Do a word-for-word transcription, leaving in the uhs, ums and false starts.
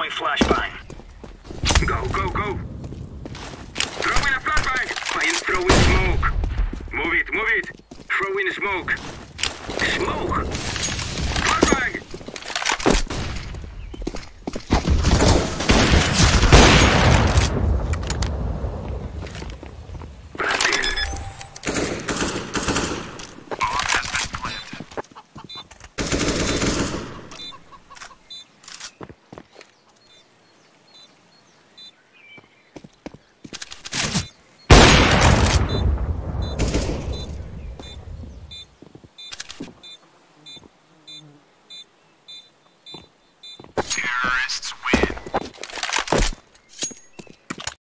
Throwing flashbang. Go, go, go. Throw in a flashbang. I am throwing smoke. Move it, move it. Throw in smoke. Smoke.